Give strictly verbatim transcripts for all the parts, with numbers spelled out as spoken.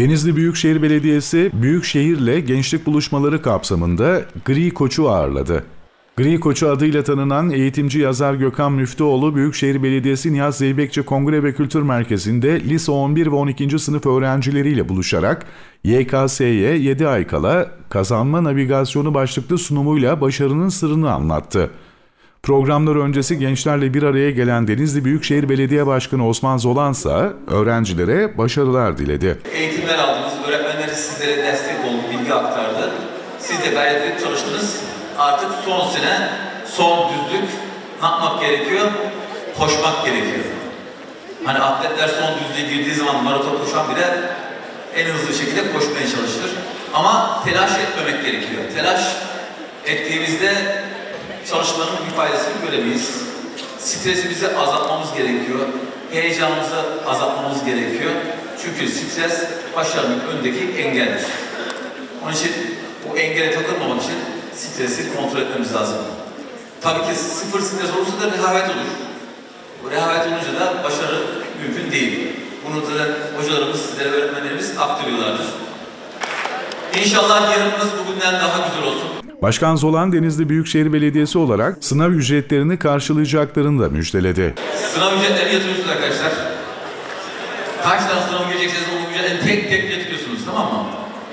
Denizli Büyükşehir Belediyesi, Büyükşehir'le gençlik buluşmaları kapsamında Gri Koç'u ağırladı. Gri Koç'u adıyla tanınan eğitimci yazar Gökhan Müftüoğlu, Büyükşehir Belediyesi Nihat Zeybekçi Kongre ve Kültür Merkezi'nde lise on bir ve on ikinci sınıf öğrencileriyle buluşarak Y K S'ye yedi ay kala kazanma navigasyonu başlıklı sunumuyla başarının sırrını anlattı. Programlar öncesi gençlerle bir araya gelen Denizli Büyükşehir Belediye Başkanı Osman Zolan ise öğrencilere başarılar diledi. Eğitimler aldınız, öğretmenleriniz sizlere destek oldu, bilgi aktardı. Siz de gayret edip çalıştınız. Artık son sene, son düzlük ne yapmak gerekiyor? Koşmak gerekiyor. Hani atletler son düzlüğe girdiği zaman maraton koşan bile en hızlı şekilde koşmaya çalışır. Ama telaş etmemek gerekiyor. Telaş ettiğimizde çalışmanın bir faydasını göremeyiz. Stresimizi azaltmamız gerekiyor. Heyecanımızı azaltmamız gerekiyor. Çünkü stres başarının önündeki engeldir. Onun için o engele takılmamak için stresi kontrol etmemiz lazım. Tabii ki sıfır stres olursa da rehavet olur. Bu rehavet olunca da başarı mümkün değil. Bunu da hocalarımız, sizlere öğretmenlerimiz aktarıyorlardır. İnşallah yarınımız bugünden daha güzel olsun. Başkan Zolan, Denizli Büyükşehir Belediyesi olarak sınav ücretlerini karşılayacaklarını da müjdeledi. Sınav ücretlerini yatırıyorsunuz arkadaşlar. Kaç tane sınav girecekseniz o ücretlerini tek tek yatırıyorsunuz, tamam mı?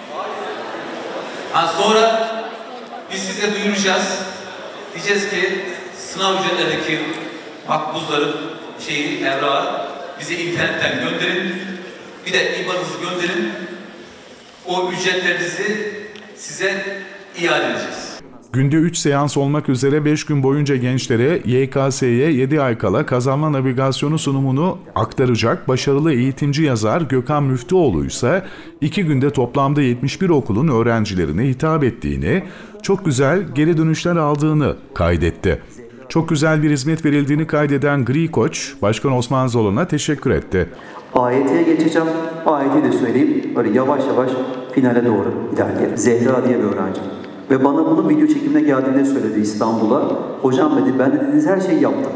Ha, sonra biz size duyuracağız. Diyeceğiz ki sınav ücretlerindeki makbuzları, şeyi, evrağı bize internetten gönderin. Bir de İ B A N'ınızı gönderin. O ücretlerinizi size iade edeceğiz. Günde üç seans olmak üzere beş gün boyunca gençlere Y K S'ye yedi ay kala kazanma navigasyonu sunumunu aktaracak başarılı eğitimci yazar Gökhan Müftüoğlu ise iki günde toplamda yetmiş bir okulun öğrencilerine hitap ettiğini, çok güzel geri dönüşler aldığını kaydetti. Çok güzel bir hizmet verildiğini kaydeden Gri Koç, Başkan Osman Zolan'a teşekkür etti. A Y T'ye geçeceğim. A Y T'yi de söyleyeyim. Böyle yavaş yavaş finale doğru ilerleyelim. Zehra diye bir öğrenci. Ve bana bunu video çekimine geldiğinde söyledi İstanbul'a. Hocam dedi, ben de dediğiniz her şeyi yaptım.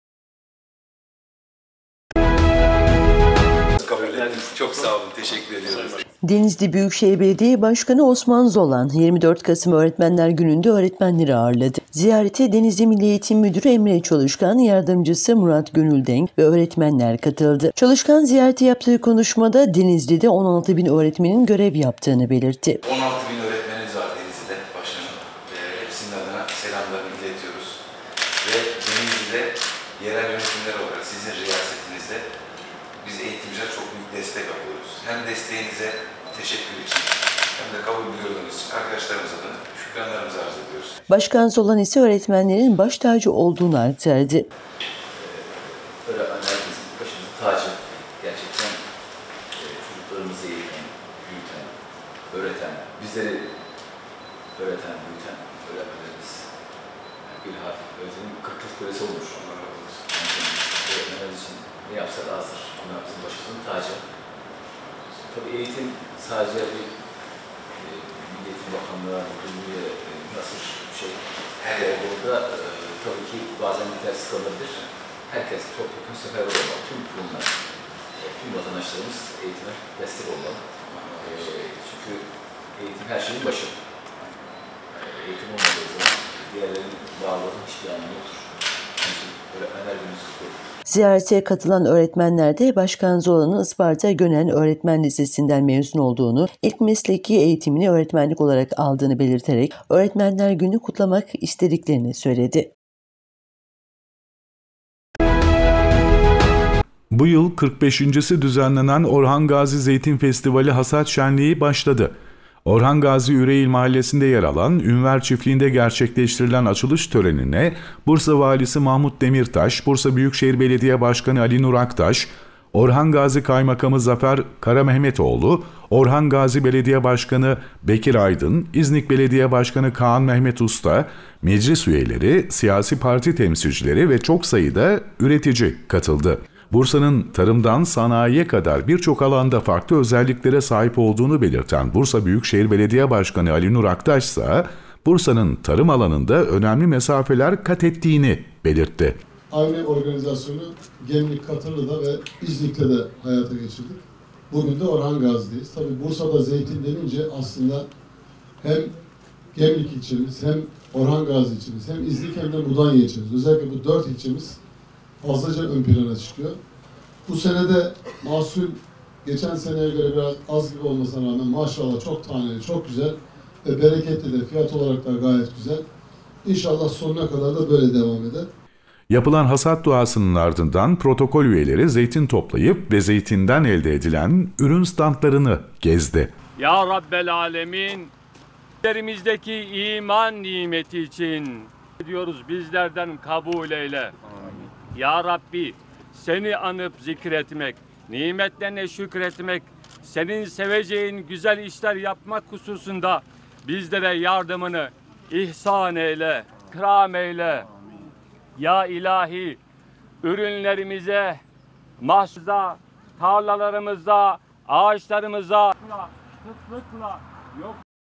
Kabul ederiz. Çok sağ olun. Teşekkür ediyoruz. Denizli Büyükşehir Belediye Başkanı Osman Zolan, yirmi dört Kasım Öğretmenler Günü'nde öğretmenleri ağırladı. Ziyarete Denizli Milli Eğitim Müdürü Emre Çalışkan, yardımcısı Murat Gönüldenk ve öğretmenler katıldı. Çalışkan ziyarete yaptığı konuşmada Denizli'de on altı bin öğretmenin görev yaptığını belirtti. on altı bin öğretmenimiz var Denizli'de başkanım. E, hepsinin adına selamlarını iletiyoruz. Ve Denizli'de yerel yönetimler olarak sizin riyasetinizde biz eğitimciler çok büyük destek alıyoruz. Hem desteğinize teşekkür için hem de kabul gördüğünüz için arkadaşlarımıza da şükranlarımızı arz ediyoruz. Başkan Zolan ise öğretmenlerin baş tacı olduğunu aktardı. Öğretmenlerimizin başımızın tacı. Gerçekten e, çocuklarımızı eğiten, büyüten, öğreten, bizleri öğreten, büyüten öğretmenlerimiz. Yani bir harf öğretenin kırk yıl kölesi olmuş. Öğretmenlerimiz için ne yapsa da azdır. Bunlar bizim başımızın tacı. Tabii eğitim sadece bir e, Milli Eğitim Bakanlığı'na e, nasıl şey, her yerde orada e, tabii ki bazen yetersiz kalabilir. Herkes toplumun seferber olmalı. Tüm kurumlar, e, tüm vatandaşlarımız eğitime destek olmalı. E, çünkü eğitim her şeyin başı. E, eğitim olmadığı zaman diğerlerinin varlığının hiçbir anlamı yoktur. Çünkü öğretmenler günümüz kutluyor. Ziyarete katılan öğretmenler de Başkan Zolan'ın Isparta Gönen Öğretmen Lisesi'nden mezun olduğunu, ilk mesleki eğitimini öğretmenlik olarak aldığını belirterek Öğretmenler Günü kutlamak istediklerini söyledi. Bu yıl kırk beşincisi düzenlenen Orhan Gazi Zeytin Festivali Hasat Şenliği başladı. Orhan Gazi Üreğil Mahallesi'nde yer alan Ünver Çiftliği'nde gerçekleştirilen açılış törenine Bursa Valisi Mahmut Demirtaş, Bursa Büyükşehir Belediye Başkanı Ali Nur Aktaş, Orhan Gazi Kaymakamı Zafer Karamehmetoğlu, Orhan Gazi Belediye Başkanı Bekir Aydın, İznik Belediye Başkanı Kaan Mehmet Usta, meclis üyeleri, siyasi parti temsilcileri ve çok sayıda üretici katıldı. Bursa'nın tarımdan sanayiye kadar birçok alanda farklı özelliklere sahip olduğunu belirten Bursa Büyükşehir Belediye Başkanı Ali Nur Aktaş ise Bursa'nın tarım alanında önemli mesafeler kat ettiğini belirtti. Aynı organizasyonu Gemlik, Katırlı'da ve İznik'te de hayata geçirdik. Bugün de Orhan Gazi'deyiz. Tabii Bursa'da zeytin denince aslında hem Gemlik ilçemiz, hem Orhan Gazi ilçemiz, hem İznik hem de Mudanya ilçemiz. Özellikle bu dört ilçemiz fazlaca ön plana çıkıyor. Bu sene de mahsul geçen seneye göre biraz az gibi olmasına rağmen maşallah çok taneli, çok güzel ve bereketli de, fiyat olarak da gayet güzel. İnşallah sonuna kadar da böyle devam eder. Yapılan hasat duasının ardından protokol üyeleri zeytin toplayıp ve zeytinden elde edilen ürün standlarını gezdi. Ya Rabbel Alemin, üzerimizdeki iman nimeti için diyoruz, bizlerden kabul eyle. Amin. Ya Rabbi, seni anıp zikretmek, nimetlerine şükretmek, senin seveceğin güzel işler yapmak hususunda bizlere yardımını ihsan eyle, ikram eyle. Ya ilahi, ürünlerimize, mahsuza, tarlalarımıza, ağaçlarımıza sıklıkla yok.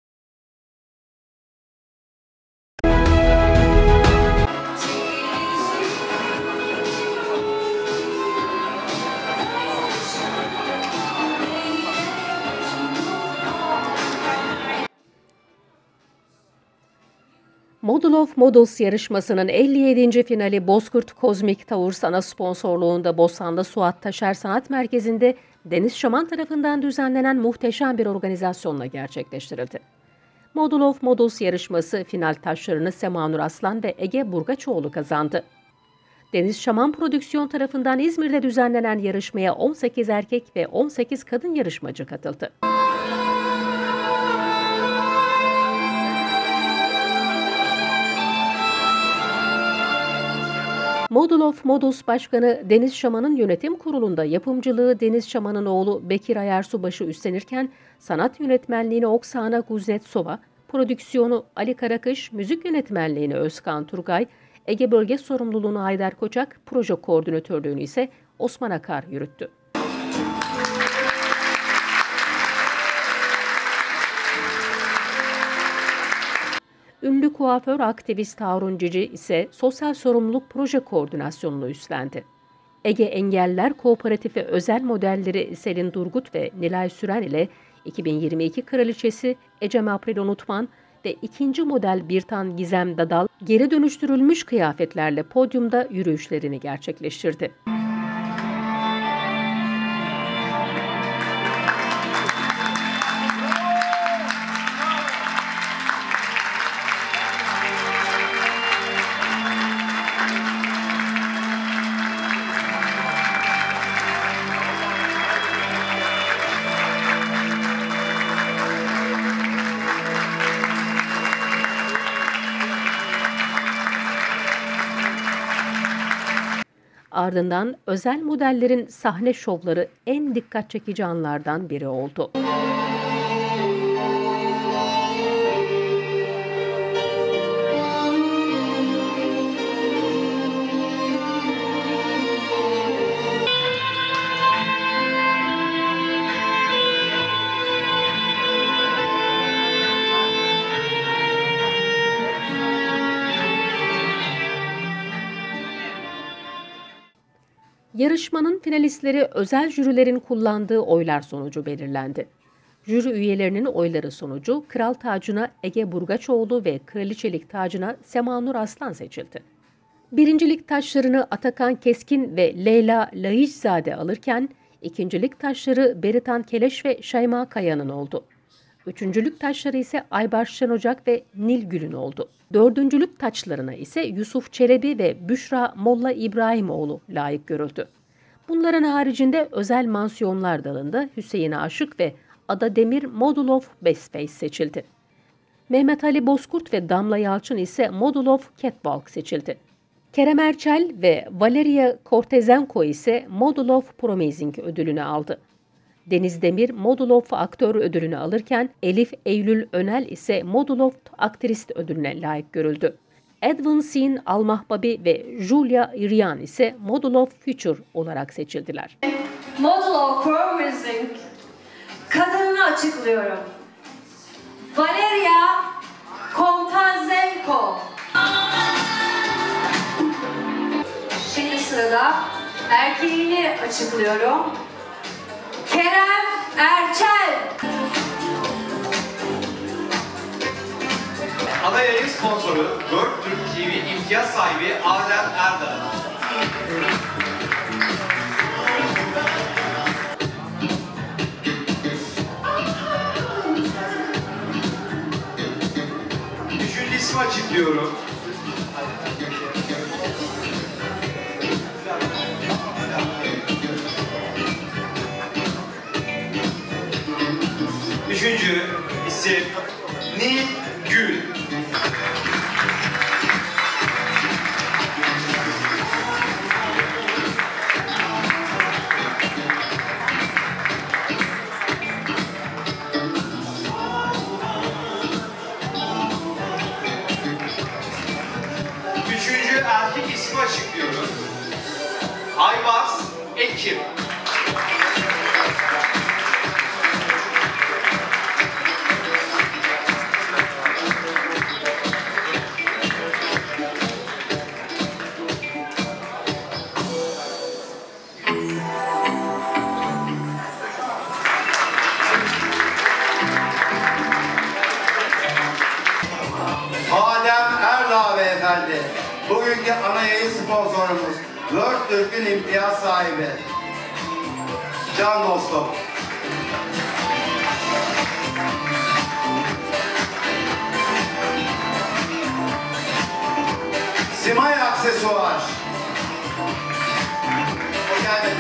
Model of Models yarışmasının elli yedinci finali Bozkurt Kozmik Towers ana sponsorluğunda Bostanlı Suat Taşer Sanat Merkezi'nde Deniz Şaman tarafından düzenlenen muhteşem bir organizasyonla gerçekleştirildi. Model of Models yarışması final taşlarını Semanur Aslan ve Ege Burgaçoğlu kazandı. Deniz Şaman Prodüksiyon tarafından İzmir'de düzenlenen yarışmaya on sekiz erkek ve on sekiz kadın yarışmacı katıldı. Model of Models Başkanı Deniz Şaman'ın yönetim kurulunda yapımcılığı Deniz Şaman'ın oğlu Bekir Ayarsubaşı üstlenirken sanat yönetmenliğini Oksana Kuznetsova, prodüksiyonu Ali Karakış, müzik yönetmenliğini Özkan Turgay, Ege Bölge sorumluluğunu Haydar Koçak, proje koordinatörlüğünü ise Osman Akar yürüttü. Ünlü kuaför aktivist Harun Cici ise sosyal sorumluluk proje koordinasyonunu üstlendi. Ege Engelliler Kooperatifi özel modelleri Selin Durgut ve Nilay Süren ile iki bin yirmi iki Kraliçesi Ecem April Unutman ve ikinci model Birtan Gizem Dadal geri dönüştürülmüş kıyafetlerle podyumda yürüyüşlerini gerçekleştirdi. Ardından özel modellerin sahne şovları en dikkat çekici anlardan biri oldu. Yarışmanın finalistleri özel jürilerin kullandığı oylar sonucu belirlendi. Jüri üyelerinin oyları sonucu kral tacına Ege Burgaçoğlu ve kraliçelik tacına Semanur Aslan seçildi. Birincilik taçlarını Atakan Keskin ve Leyla Lahiczade alırken, ikincilik taçları Beritan Keleş ve Şeyma Kaya'nın oldu. Üçüncülük taçları ise Aybar Şen Ocak ve Nil Gül'ün oldu. Dördüncülük taçlarına ise Yusuf Çelebi ve Büşra Molla İbrahimoğlu layık görüldü. Bunların haricinde özel mansiyonlar dalında Hüseyin Aşık ve Ada Demir Model of Best Face seçildi. Mehmet Ali Bozkurt ve Damla Yalçın ise Model of Catwalk seçildi. Kerem Erçel ve Valeria Cortezenko ise Model of Promising ödülünü aldı. Deniz Demir Model of Aktör ödülünü alırken Elif Eylül Önel ise Model of Aktrist ödülüne layık görüldü. Edwin Sin Almahbabi ve Julia Irian ise Model of Future olarak seçildiler. Model of Promising kadını açıklıyorum. Valeria Kontazenko. Şimdi sırada erkeğini açıklıyorum. Kerem Erçel. Ana yayın sponsoru Dört Türk T V imtiyaz sahibi Adem Erdal. Üçüncü ismi açıklıyorum. Üçüncü isim Nil Gül. Üçüncü erkek ismi açıklıyorum. Aybars Ekim. Adem Erdağ Beyefendi, bugünkü ana yayın sponsorumuz, Dört Türk'ün imtiyaz sahibi, can dostum. Simay Aksesuar. Hoş geldin.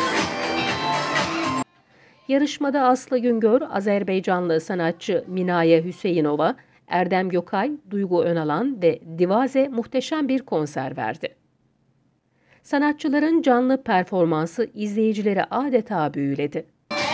Yarışmada Aslı Güngör, Azerbaycanlı sanatçı Minaye Hüseyinova, Erdem Gökay, Duygu Önalan ve Divaze muhteşem bir konser verdi. Sanatçıların canlı performansı izleyicileri adeta büyüledi.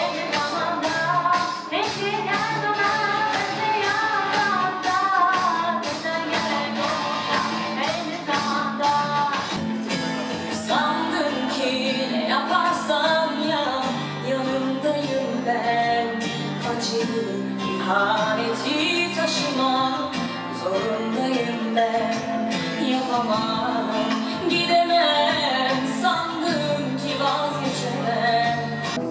İhaneti taşımak zorundayım ben. Yapamam, gidemem, sandım ki vazgeçemem.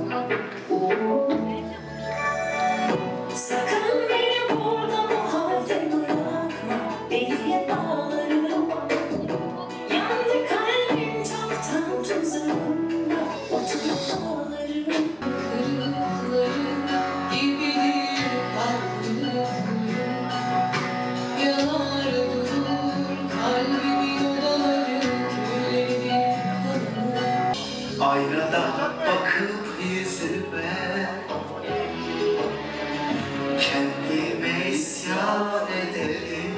Sakın beni burada bu halde bırakma, deliye bağlarım. Yandı kalbim çoktan tuzağımda, oturup ağlarım. Kırıkları gibidir kalbim. Yanar durur kalbimin odaları, külleri kalır. Aynada bakıp yüzüme, kendime isyan ederim.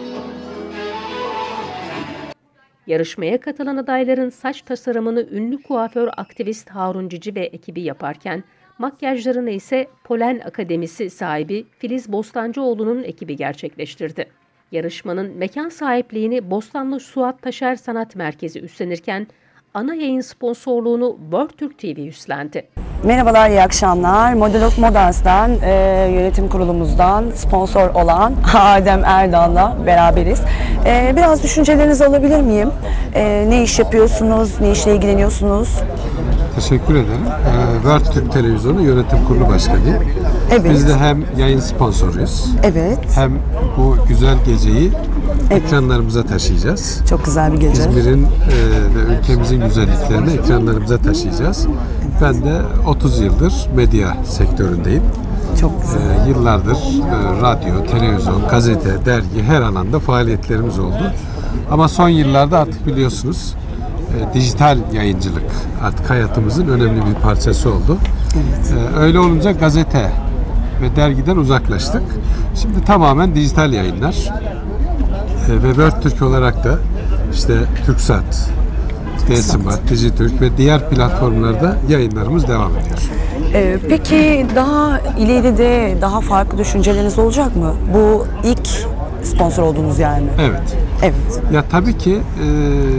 Yarışmaya katılan adayların saç tasarımını ünlü kuaför aktivist Harun Cici ve ekibi yaparken, makyajlarını ise Polen Akademisi sahibi Filiz Bostancıoğlu'nun ekibi gerçekleştirdi. Yarışmanın mekan sahipliğini Bostanlı Suat Taşer Sanat Merkezi üstlenirken, ana yayın sponsorluğunu World Türk T V üstlendi. Merhabalar, iyi akşamlar. Model of Moderns'ten, e, yönetim kurulumuzdan sponsor olan Adem Erdağ'la beraberiz. E, biraz düşüncelerinizi alabilir miyim? E, ne iş yapıyorsunuz, ne işle ilgileniyorsunuz? Teşekkür ederim. Ee, World Türk Televizyonu Yönetim Kurulu Başkanıyım. Evet. Biz de hem yayın sponsoruyuz, evet. hem bu güzel geceyi evet. ekranlarımıza taşıyacağız. Çok güzel bir gece. İzmir'in e, ve ülkemizin güzelliklerini ekranlarımıza taşıyacağız. Evet. Ben de otuz yıldır medya sektöründeyim. Çok güzel. E, yıllardır e, radyo, televizyon, gazete, dergi her alanda faaliyetlerimiz oldu. Ama son yıllarda artık biliyorsunuz E, dijital yayıncılık artık hayatımızın önemli bir parçası oldu. Evet. E, öyle olunca gazete ve dergiden uzaklaştık. Şimdi tamamen dijital yayınlar e, ve World Türk olarak da işte Türksat, D-Smart, Dijitürk ve diğer platformlarda yayınlarımız devam ediyor. Ee, peki daha ileride daha farklı düşünceleriniz olacak mı? Bu ilk sponsor olduğunuz yer mi? Evet. Evet. Ya tabii ki e,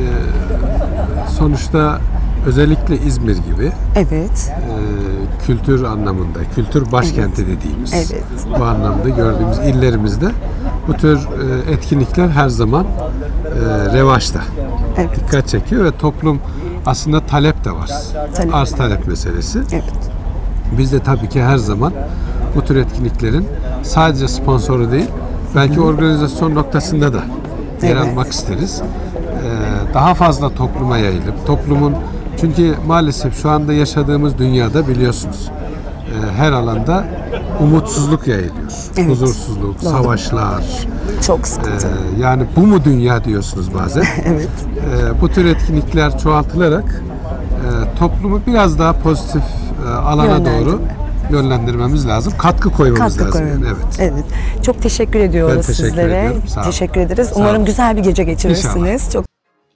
sonuçta özellikle İzmir gibi evet. e, kültür anlamında, kültür başkenti evet. dediğimiz evet. bu anlamda gördüğümüz illerimizde bu tür e, etkinlikler her zaman e, revaçta. Evet. Dikkat çekiyor ve toplum aslında talep de var. Talep. Arz talep meselesi. Evet. Biz de tabii ki her zaman bu tür etkinliklerin sadece sponsoru değil, belki organizasyon noktasında da yer Evet. almak isteriz. Ee, daha fazla topluma yayılıp, toplumun, çünkü maalesef şu anda yaşadığımız dünyada biliyorsunuz e, her alanda umutsuzluk yayılıyor. Evet. Huzursuzluk, Doğru. savaşlar. Çok sıkıntı. Ee, yani bu mu dünya diyorsunuz bazen. Evet. Ee, bu tür etkinlikler çoğaltılarak e, toplumu biraz daha pozitif e, alana Yönlendirme. doğru yönlendirmemiz lazım. Katkı koymamız Katkı lazım. Yani. koyalım. Evet. Evet. Çok teşekkür ediyoruz Ben teşekkür sizlere. ediyorum. Sağ olun. Teşekkür ederiz. Sağ Umarım olun. güzel bir gece geçirirsiniz. İnşallah. Çok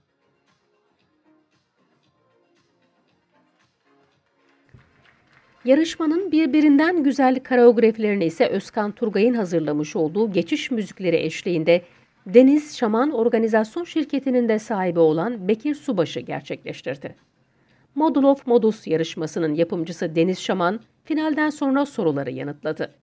Yarışmanın birbirinden güzel koreograflerini ise Özkan Turgay'ın hazırlamış olduğu geçiş müzikleri eşliğinde Deniz Şaman Organizasyon Şirketi'nin de sahibi olan Bekir Subaşı gerçekleştirdi. Model of Modus yarışmasının yapımcısı Deniz Şaman, finalden sonra soruları yanıtladı.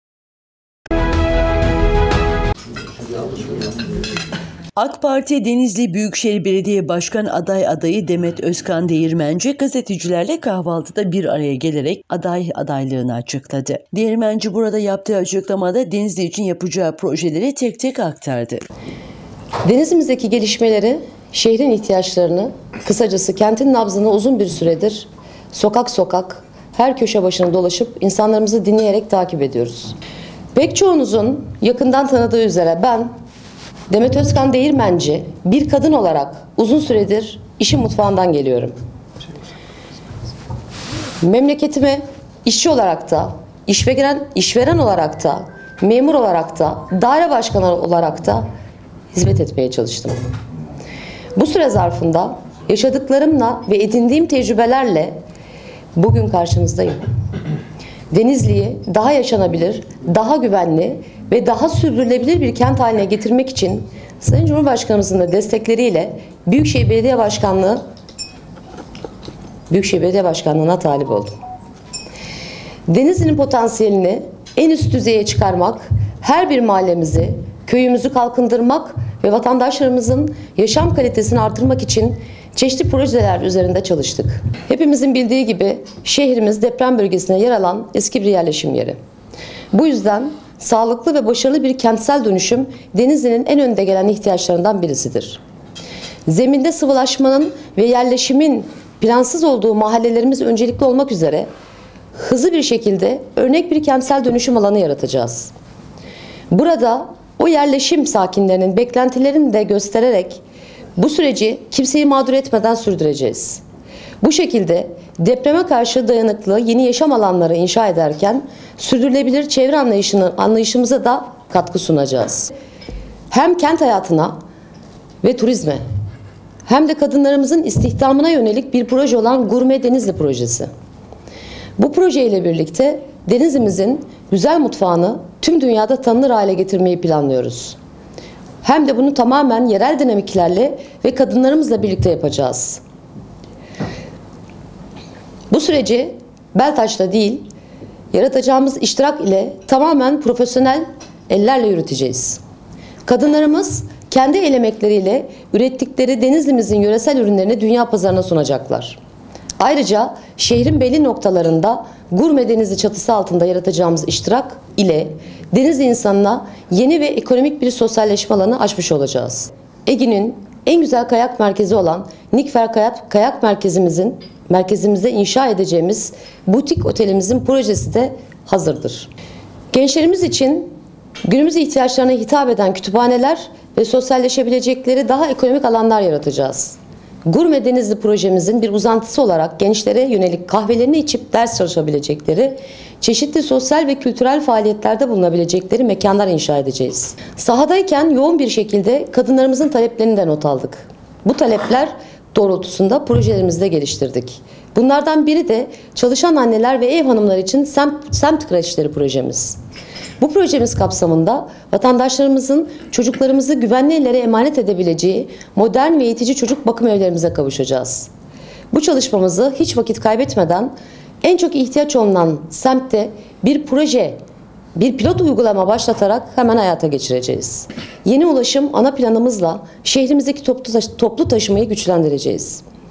AK Parti Denizli Büyükşehir Belediye Başkan aday adayı Demet Özkan Değirmenci gazetecilerle kahvaltıda bir araya gelerek aday adaylığını açıkladı. Değirmenci burada yaptığı açıklamada Denizli için yapacağı projeleri tek tek aktardı. Denizli'mizdeki gelişmeleri, şehrin ihtiyaçlarını, kısacası kentin nabzını uzun bir süredir sokak sokak, her köşe başına dolaşıp insanlarımızı dinleyerek takip ediyoruz. Pek çoğunuzun yakından tanıdığı üzere ben Demet Özkan Değirmenci bir kadın olarak uzun süredir işin mutfağından geliyorum. Memleketime işçi olarak da, işveren, işveren olarak da, memur olarak da, daire başkanı olarak da hizmet etmeye çalıştım. Bu süre zarfında yaşadıklarımla ve edindiğim tecrübelerle bugün karşınızdayım. Denizli'yi daha yaşanabilir, daha güvenli ve daha sürdürülebilir bir kent haline getirmek için Sayın Cumhurbaşkanımızın da destekleriyle Büyükşehir Belediye Başkanlığı Büyükşehir Belediye Başkanlığı'na talip oldum. Denizli'nin potansiyelini en üst düzeye çıkarmak, her bir mahallemizi, köyümüzü kalkındırmak ve vatandaşlarımızın yaşam kalitesini artırmak için çeşitli projeler üzerinde çalıştık. Hepimizin bildiği gibi şehrimiz deprem bölgesine yer alan eski bir yerleşim yeri. Bu yüzden sağlıklı ve başarılı bir kentsel dönüşüm Denizli'nin en önde gelen ihtiyaçlarından birisidir. Zeminde sıvılaşmanın ve yerleşimin plansız olduğu mahallelerimiz öncelikli olmak üzere hızlı bir şekilde örnek bir kentsel dönüşüm alanı yaratacağız. Burada o yerleşim sakinlerinin beklentilerini de göstererek bu süreci kimseyi mağdur etmeden sürdüreceğiz. Bu şekilde depreme karşı dayanıklı yeni yaşam alanları inşa ederken sürdürülebilir çevre anlayışını, anlayışımıza da katkı sunacağız. Hem kent hayatına ve turizme hem de kadınlarımızın istihdamına yönelik bir proje olan Gurme Denizli projesi. Bu projeyle birlikte Denizli'mizin güzel mutfağını tüm dünyada tanınır hale getirmeyi planlıyoruz. Hem de bunu tamamen yerel dinamiklerle ve kadınlarımızla birlikte yapacağız. Bu süreci Beltaş'ta değil, yaratacağımız iştirak ile tamamen profesyonel ellerle yürüteceğiz. Kadınlarımız kendi el emekleriyle ürettikleri Denizli'mizin yöresel ürünlerini dünya pazarına sunacaklar. Ayrıca şehrin belli noktalarında Gurme Denizli çatısı altında yaratacağımız iştirak ile Denizli insanına yeni ve ekonomik bir sosyalleşme alanı açmış olacağız. Ege'nin en güzel kayak merkezi olan Nikfer Kayak, Kayak Merkezimizin merkezimizde inşa edeceğimiz butik otelimizin projesi de hazırdır. Gençlerimiz için günümüz ihtiyaçlarına hitap eden kütüphaneler ve sosyalleşebilecekleri daha ekonomik alanlar yaratacağız. Gurme Denizli projemizin bir uzantısı olarak gençlere yönelik kahvelerini içip ders çalışabilecekleri, çeşitli sosyal ve kültürel faaliyetlerde bulunabilecekleri mekanlar inşa edeceğiz. Sahadayken yoğun bir şekilde kadınlarımızın taleplerini de not aldık. Bu talepler doğrultusunda projelerimizi de geliştirdik. Bunlardan biri de çalışan anneler ve ev hanımları için semt, semt kreşleri projemiz. Bu projemiz kapsamında vatandaşlarımızın çocuklarımızı güvenli ellere emanet edebileceği modern ve eğitici çocuk bakım evlerimize kavuşacağız. Bu çalışmamızı hiç vakit kaybetmeden en çok ihtiyaç olunan semtte bir proje, bir pilot uygulama başlatarak hemen hayata geçireceğiz. Yeni ulaşım ana planımızla şehrimizdeki toplu, taşı, toplu taşımayı güçlendireceğiz.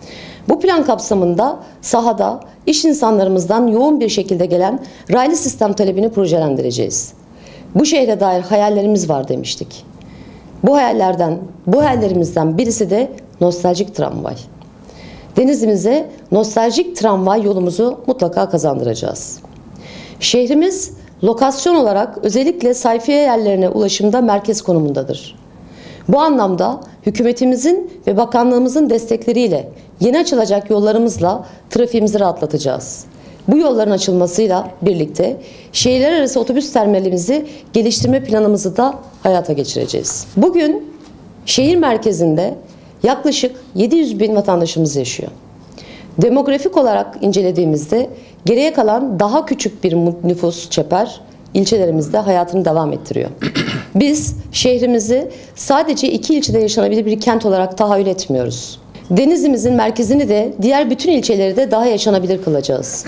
Bu plan kapsamında sahada iş insanlarımızdan yoğun bir şekilde gelen raylı sistem talebini projelendireceğiz. Bu şehre dair hayallerimiz var demiştik. Bu hayallerden, bu hayallerimizden birisi de nostaljik tramvay. Denizimize nostaljik tramvay yolumuzu mutlaka kazandıracağız. Şehrimiz lokasyon olarak özellikle sayfiye yerlerine ulaşımda merkez konumundadır. Bu anlamda hükümetimizin ve bakanlığımızın destekleriyle yeni açılacak yollarımızla trafiğimizi rahatlatacağız. Bu yolların açılmasıyla birlikte şehirler arası otobüs terminalimizi geliştirme planımızı da hayata geçireceğiz. Bugün şehir merkezinde yaklaşık yedi yüz bin vatandaşımız yaşıyor. Demografik olarak incelediğimizde geriye kalan daha küçük bir nüfus çeper ilçelerimizde hayatını devam ettiriyor. Biz şehrimizi sadece iki ilçede yaşanabilir bir kent olarak tahayyül etmiyoruz. Denizlimizin merkezini de diğer bütün ilçeleri de daha yaşanabilir kılacağız.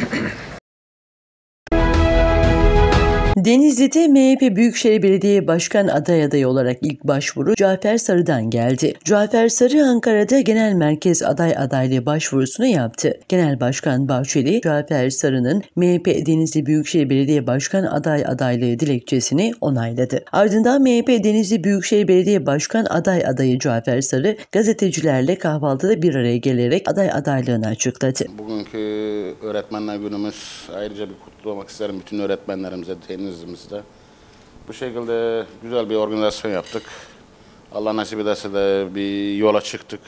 Denizli'de M H P Büyükşehir Belediye Başkan aday adayı olarak ilk başvuru Cafer Sarı'dan geldi. Cafer Sarı Ankara'da Genel Merkez aday adaylığı başvurusunu yaptı. Genel Başkan Bahçeli, Cafer Sarı'nın M H P Denizli Büyükşehir Belediye Başkan aday adaylığı dilekçesini onayladı. Ardından M H P Denizli Büyükşehir Belediye Başkan aday adayı Cafer Sarı gazetecilerle kahvaltıda bir araya gelerek aday adaylığını açıkladı. Bugünkü Öğretmenler Günümüz, ayrıca bir kutlamak isterim bütün öğretmenlerimize, Denizli'mizde. Bu şekilde güzel bir organizasyon yaptık. Allah nasip ederse de bir yola çıktık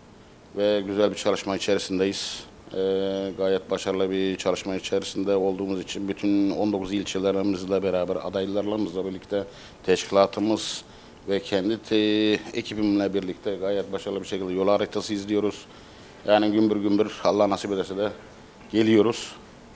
ve güzel bir çalışma içerisindeyiz. Ee, gayet başarılı bir çalışma içerisinde olduğumuz için bütün on dokuz ilçelerimizle beraber, adaylarımızla birlikte teşkilatımız ve kendi te ekibimle birlikte gayet başarılı bir şekilde yol haritası izliyoruz. Yani gümbür gümbür Allah nasip ederse de geliyoruz.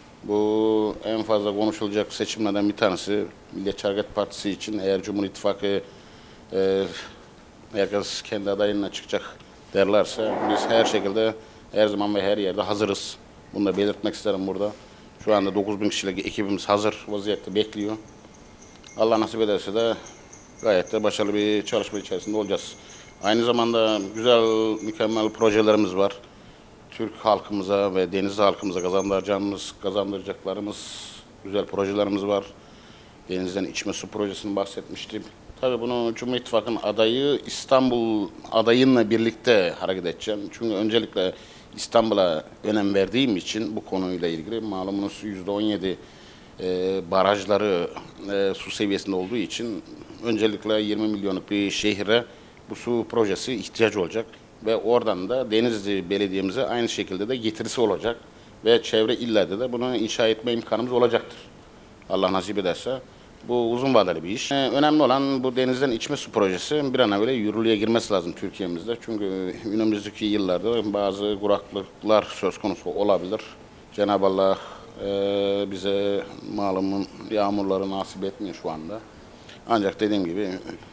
Bu en fazla konuşulacak seçimlerden bir tanesi. Milliyetçi Hareket Partisi için eğer Cumhur İttifakı e, herkes kendi adayına çıkacak derlerse biz her şekilde her zaman ve her yerde hazırız. Bunu da belirtmek isterim burada. Şu anda dokuz bin kişilik ekibimiz hazır vaziyette bekliyor. Allah nasip ederse de gayet de başarılı bir çalışma içerisinde olacağız. Aynı zamanda güzel, mükemmel projelerimiz var. Türk halkımıza ve Denizli halkımıza kazandıracağımız, kazandıracaklarımız güzel projelerimiz var. Denizden içme su projesini bahsetmiştim. Tabii bunu Cumhur İttifakı'nın adayı İstanbul adayınla birlikte hareket edeceğim. Çünkü öncelikle İstanbul'a önem verdiğim için bu konuyla ilgili malumunuz yüzde on yedi e, barajları e, su seviyesinde olduğu için öncelikle yirmi milyonluk bir şehre bu su projesi ihtiyaç olacak. Ve oradan da Denizli Belediye'mize aynı şekilde de getirisi olacak. Ve çevre illerde de bunu inşa etme imkanımız olacaktır. Allah nasip ederse. Bu uzun vadeli bir iş. Ee, önemli olan bu denizden içme su projesi bir an evvel yürürlüğe girmesi lazım Türkiye'mizde. Çünkü önümüzdeki yıllarda bazı kuraklıklar söz konusu olabilir. Cenab-ı Allah e, bize malumun yağmurları nasip etmiyor şu anda. Ancak dediğim gibi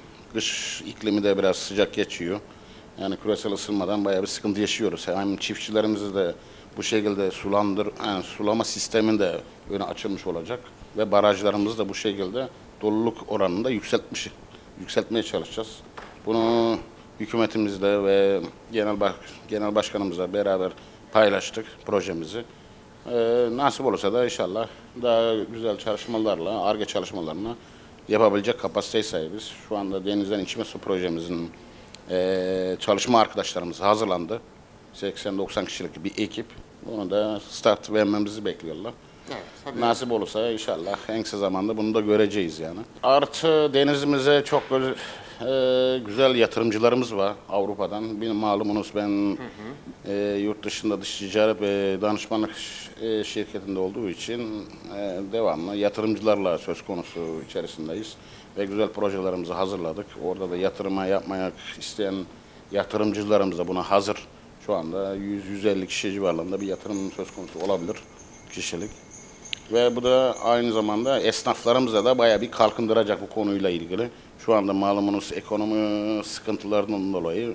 kış iklimi de biraz sıcak geçiyor. Yani küresel ısınmadan bayağı bir sıkıntı yaşıyoruz. Hem çiftçilerimizi de bu şekilde sulandır, yani sulama sisteminde öne açılmış olacak ve barajlarımızı da bu şekilde doluluk oranında yükseltmiş, yükseltmeye çalışacağız. Bunu hükümetimizle ve genel baş, genel başkanımızla beraber paylaştık projemizi. Ee, nasip olursa da inşallah daha güzel çalışmalarla, Ar-Ge çalışmalarına yapabilecek kapasiteye sahibiz. Şu anda denizden içme su projemizin Ee, çalışma arkadaşlarımız hazırlandı. seksen doksan kişilik bir ekip. Onu da start vermemizi bekliyorlar. Evet, nasip olursa inşallah en kısa zamanda bunu da göreceğiz yani. Artı denizimize çok böyle, e, güzel yatırımcılarımız var Avrupa'dan. Benim malumunuz ben hı hı. E, yurt dışında dış ticaret ve danışmanlık e, şirketinde olduğu için e, devamlı yatırımcılarla söz konusu içerisindeyiz. Ve güzel projelerimizi hazırladık. Orada da yatırıma yapmaya isteyen yatırımcılarımız da buna hazır. Şu anda yüz yüz elli kişi civarlarında bir yatırım söz konusu olabilir kişilik. Ve bu da aynı zamanda esnaflarımıza da bayağı bir kalkındıracak bu konuyla ilgili. Şu anda malumunuz ekonomi sıkıntılarından dolayı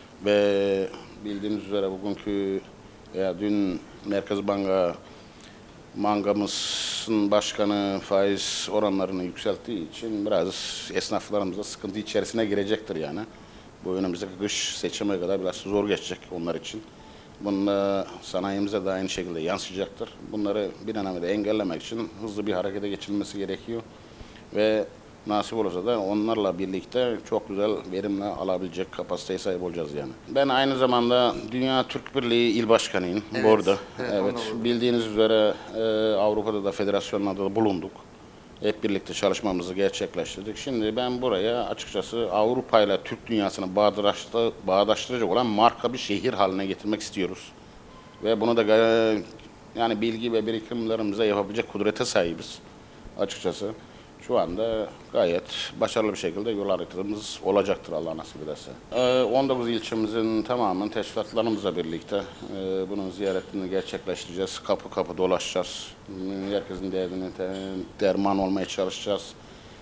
ve bildiğiniz üzere bugünkü veya dün Merkez Banka Mangamızın başkanı faiz oranlarını yükselttiği için biraz esnaflarımız da sıkıntı içerisine girecektir yani. Bu önümüzdeki kış seçime kadar biraz zor geçecek onlar için. Bununla sanayimize de aynı şekilde yansıyacaktır. Bunları bir an evvel engellemek için hızlı bir harekete geçilmesi gerekiyor. Ve nasip olursa da onlarla birlikte çok güzel verimle alabilecek kapasiteye sahip olacağız yani. Ben aynı zamanda Dünya Türk Birliği İl Başkanıyım Evet, burada. evet, Evet, bildiğiniz üzere e, Avrupa'da da federasyonlarda da bulunduk. Hep birlikte çalışmamızı gerçekleştirdik. Şimdi ben buraya açıkçası Avrupa ile Türk dünyasını bağdaştı, bağdaştıracak olan marka bir şehir haline getirmek istiyoruz. Ve bunu da yani bilgi ve birikimlerimize yapabilecek kudrete sahibiz açıkçası. Şu anda gayet başarılı bir şekilde yol haritamız olacaktır Allah nasip ederse. on dokuz ilçemizin tamamen teşkilatlarımızla birlikte bunun ziyaretini gerçekleştireceğiz. Kapı kapı dolaşacağız. Herkesin derdine derman olmaya çalışacağız.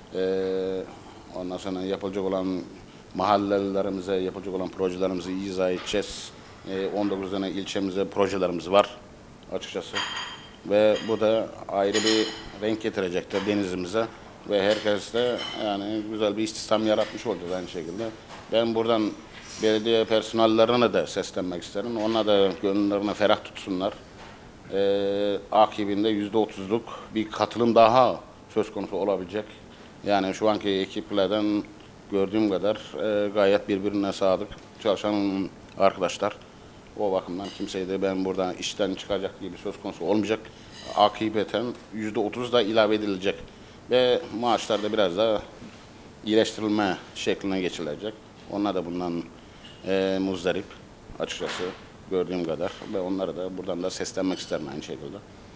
Ondan sonra yapılacak olan mahallelerimize yapılacak olan projelerimizi izah edeceğiz. on dokuz tane ilçemize projelerimiz var açıkçası. Ve bu da ayrı bir renk getirecektir denizimize. Ve herkes de yani güzel bir istihdam yaratmış olacağız aynı şekilde. Ben buradan belediye personellerine de seslenmek isterim. Onlar da gönüllerine ferah tutsunlar. Ee, akibinde yüzde otuzluk bir katılım daha söz konusu olabilecek. Yani şu anki ekiplerden gördüğüm kadar e, gayet birbirine sadık çalışan arkadaşlar. O bakımdan kimseyi de ben buradan işten çıkacak gibi söz konusu olmayacak. Akibeten yüzde otuz da ilave edilecek. Ve maaşlarda biraz daha iyileştirilme şekline geçilecek. Onlar da bundan e, muzdarip açıkçası gördüğüm kadar. Ve onlara da buradan da seslenmek isterim aynı şekilde.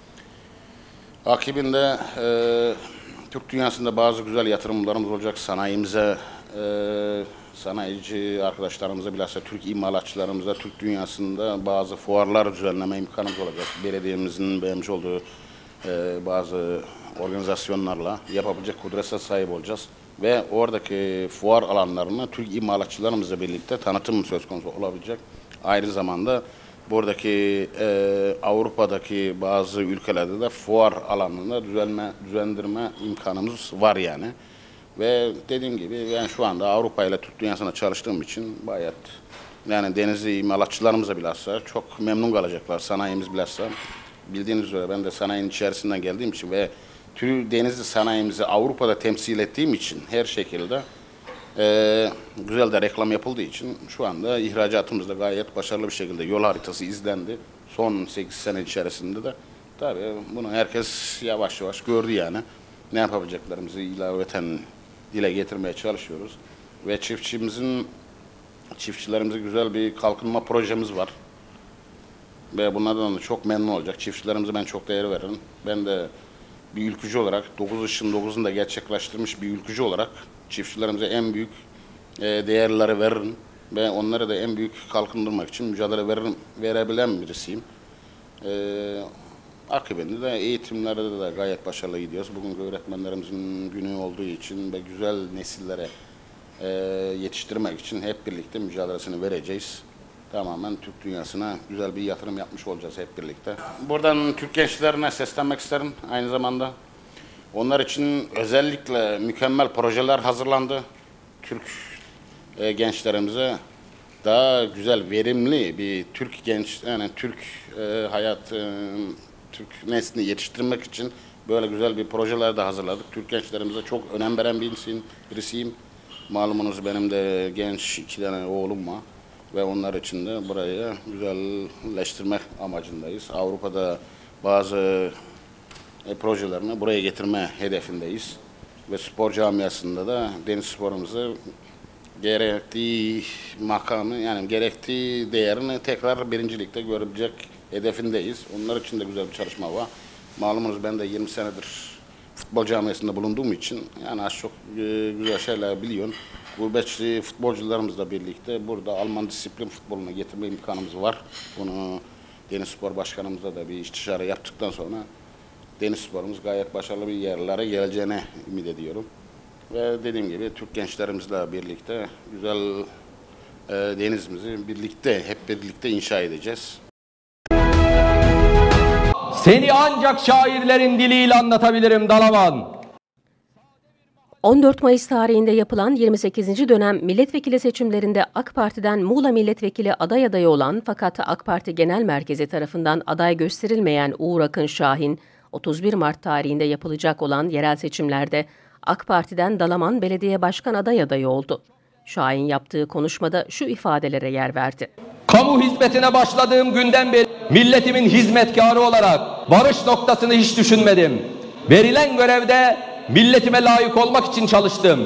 Akibinde e, Türk dünyasında bazı güzel yatırımlarımız olacak. Sanayimize, e, sanayici arkadaşlarımıza, bilhassa Türk imalatçılarımıza Türk dünyasında bazı fuarlar düzenleme imkanımız olacak. Belediyemizin beğenmiş olduğu e, bazı organizasyonlarla yapabilecek kudrete sahip olacağız. Ve oradaki fuar alanlarına Türk imalatçılarımızla birlikte tanıtım söz konusu olabilecek. Aynı zamanda buradaki e, Avrupa'daki bazı ülkelerde de fuar alanında düzenme, düzendirme imkanımız var yani. Ve dediğim gibi ben şu anda Avrupa ile Türk dünyasında çalıştığım için bayat yani denizli imalatçılarımıza bilhassa çok memnun kalacaklar. Sanayimiz bilhassa. Bildiğiniz üzere ben de sanayinin içerisinden geldiğim için ve Türk denizli sanayimizi Avrupa'da temsil ettiğim için her şekilde e, güzel de reklam yapıldığı için şu anda ihracatımızda gayet başarılı bir şekilde yol haritası izlendi. Son sekiz sene içerisinde de tabii bunu herkes yavaş yavaş gördü yani. Ne yapabileceklerimizi ilaveten dile getirmeye çalışıyoruz. Ve çiftçimizin, çiftçilerimize güzel bir kalkınma projemiz var. Ve bunlardan da çok memnun olacak. Çiftçilerimize ben çok değer veririm. Ben de bir ülkücü olarak, dokuz Işın dokuzunu da gerçekleştirmiş bir ülkücü olarak çiftçilerimize en büyük değerleri veririm. Ve onları da en büyük kalkındırmak için mücadele veririm, verebilen birisiyim. Ee, akibinde de eğitimlerde de gayet başarılı gidiyoruz. Bugün öğretmenlerimizin günü olduğu için ve güzel nesillere e, yetiştirmek için hep birlikte mücadelesini vereceğiz. Tamamen Türk dünyasına güzel bir yatırım yapmış olacağız hep birlikte. Buradan Türk gençlerine seslenmek isterim aynı zamanda. Onlar için özellikle mükemmel projeler hazırlandı. Türk e, gençlerimize daha güzel, verimli bir Türk genç, yani Türk e, hayat, e, Türk neslini yetiştirmek için böyle güzel bir projeler de hazırladık. Türk gençlerimize çok önem veren birisiyim. birisiyim. Malumunuz benim de genç iki tane oğlum var. Ve onlar için de burayı güzelleştirmek amacındayız. Avrupa'da bazı e, projelerini buraya getirme hedefindeyiz. Ve spor camiasında da deniz sporumuzu gerektiği makamı, yani gerektiği değerini tekrar birincilikte görebilecek hedefindeyiz. Onlar için de güzel bir çalışma var. Malumunuz ben de yirmi senedir futbol camiasında bulunduğum için yani az çok e, güzel şeyler biliyorum. Gurbetçi futbolcularımızla birlikte burada Alman disiplin futboluna getirme imkanımız var. Bunu Deniz Spor Başkanımızla da bir istişare yaptıktan sonra deniz sporumuz gayet başarılı bir yerlere geleceğine ümit ediyorum. Ve dediğim gibi Türk gençlerimizle birlikte güzel e, denizimizi birlikte, hep birlikte inşa edeceğiz. Seni ancak şairlerin diliyle anlatabilirim Dalaman. on dört Mayıs tarihinde yapılan yirmi sekizinci dönem milletvekili seçimlerinde AK Parti'den Muğla milletvekili aday adayı olan fakat AK Parti Genel Merkezi tarafından aday gösterilmeyen Uğur Akın Şahin, otuz bir Mart tarihinde yapılacak olan yerel seçimlerde AK Parti'den Dalaman Belediye Başkan aday adayı oldu. Şahin yaptığı konuşmada şu ifadelere yer verdi. Kamu hizmetine başladığım günden beri milletimin hizmetkarı olarak varış noktasını hiç düşünmedim. Verilen görevde milletime layık olmak için çalıştım.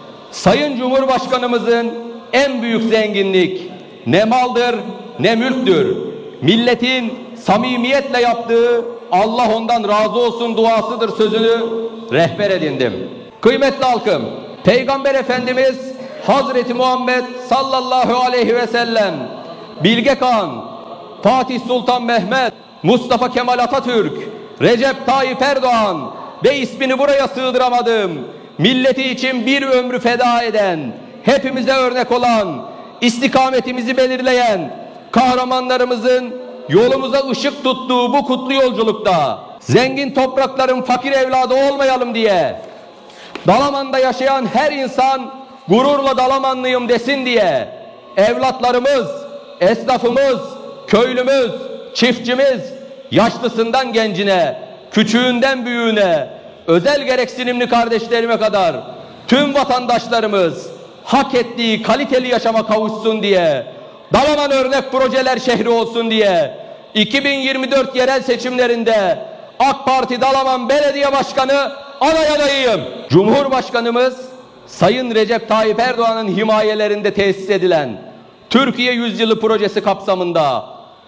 Sayın Cumhurbaşkanımızın en büyük zenginlik ne maldır ne mülktür. Milletin samimiyetle yaptığı Allah ondan razı olsun duasıdır sözünü rehber edindim. Kıymetli halkım, Peygamber Efendimiz Hazreti Muhammed sallallahu aleyhi ve sellem, Bilge Kağan, Fatih Sultan Mehmet, Mustafa Kemal Atatürk, Recep Tayyip Erdoğan ve ismini buraya sığdıramadım, milleti için bir ömrü feda eden, hepimize örnek olan, istikametimizi belirleyen kahramanlarımızın yolumuza ışık tuttuğu bu kutlu yolculukta zengin toprakların fakir evladı olmayalım diye, Dalaman'da yaşayan her insan gururla Dalamanlıyım desin diye evlatlarımız, esnafımız, köylümüz, çiftçimiz, yaşlısından gencine, küçüğünden büyüğüne, özel gereksinimli kardeşlerime kadar tüm vatandaşlarımız hak ettiği kaliteli yaşama kavuşsun diye, Dalaman örnek projeler şehri olsun diye iki bin yirmi dört yerel seçimlerinde AK Parti Dalaman Belediye Başkanı aday adayıyım. Cumhurbaşkanımız Sayın Recep Tayyip Erdoğan'ın himayelerinde tesis edilen Türkiye Yüzyılı projesi kapsamında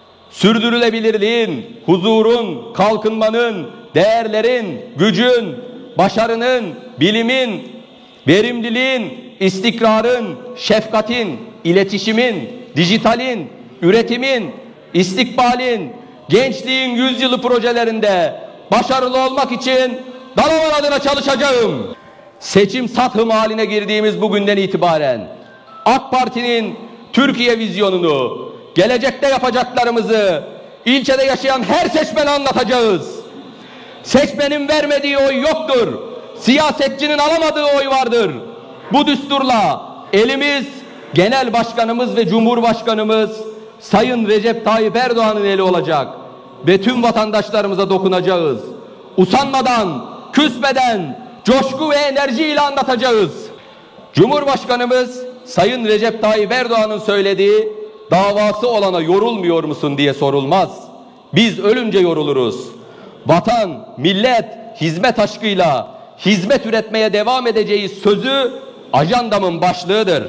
sürdürülebilirliğin, huzurun, kalkınmanın, değerlerin, gücün, başarının, bilimin, verimliliğin, istikrarın, şefkatin, iletişimin, dijitalin, üretimin, istikbalin, gençliğin yüzyılı projelerinde başarılı olmak için Dalaman adına çalışacağım. Seçim satım haline girdiğimiz bugünden itibaren AK Parti'nin Türkiye vizyonunu, gelecekte yapacaklarımızı ilçede yaşayan her seçmene anlatacağız. Seçmenin vermediği oy yoktur. Siyasetçinin alamadığı oy vardır. Bu düsturla elimiz Genel Başkanımız ve Cumhurbaşkanımız Sayın Recep Tayyip Erdoğan'ın eli olacak ve tüm vatandaşlarımıza dokunacağız. Usanmadan, küsmeden, coşku ve enerjiyle anlatacağız. Cumhurbaşkanımız Sayın Recep Tayyip Erdoğan'ın söylediği davası olana yorulmuyor musun diye sorulmaz. Biz ölünce yoruluruz. Vatan, millet, hizmet aşkıyla hizmet üretmeye devam edeceğiz sözü ajandamın başlığıdır.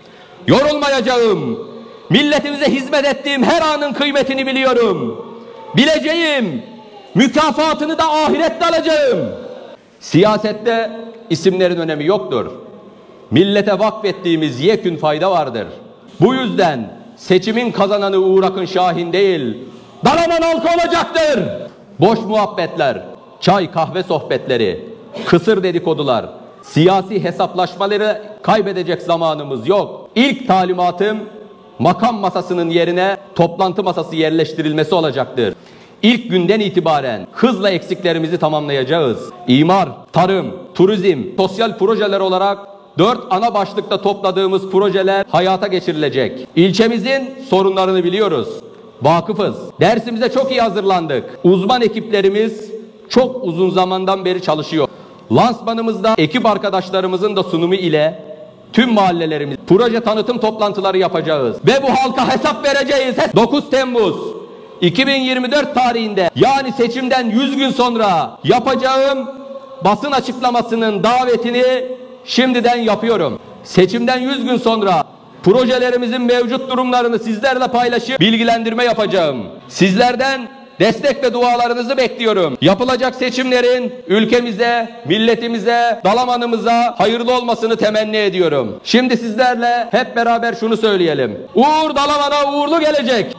Yorulmayacağım. Milletimize hizmet ettiğim her anın kıymetini biliyorum. Bileceğim. Mükafatını da ahirette alacağım. Siyasette isimlerin önemi yoktur. Millete vakfettiğimiz yekün fayda vardır. Bu yüzden seçimin kazananı Uğur Akın Şahin değil, Dalaman halkı olacaktır. Boş muhabbetler, çay kahve sohbetleri, kısır dedikodular, siyasi hesaplaşmaları kaybedecek zamanımız yok. İlk talimatım makam masasının yerine toplantı masası yerleştirilmesi olacaktır. İlk günden itibaren hızla eksiklerimizi tamamlayacağız. İmar, tarım, turizm, sosyal projeler olarak dört ana başlıkta topladığımız projeler hayata geçirilecek. İlçemizin sorunlarını biliyoruz. Vakıfız. Dersimize çok iyi hazırlandık. Uzman ekiplerimiz çok uzun zamandan beri çalışıyor. Lansmanımızda ekip arkadaşlarımızın da sunumu ile tüm mahallelerimiz proje tanıtım toplantıları yapacağız. Ve bu halka hesap vereceğiz. dokuz Temmuz iki bin yirmi dört tarihinde, yani seçimden yüz gün sonra yapacağım basın açıklamasının davetini şimdiden yapıyorum. Seçimden yüz gün sonra projelerimizin mevcut durumlarını sizlerle paylaşıp bilgilendirme yapacağım. Sizlerden destek ve dualarınızı bekliyorum. Yapılacak seçimlerin ülkemize, milletimize, Dalaman'ımıza hayırlı olmasını temenni ediyorum. Şimdi sizlerle hep beraber şunu söyleyelim. Uğur Dalaman'a uğurlu gelecek.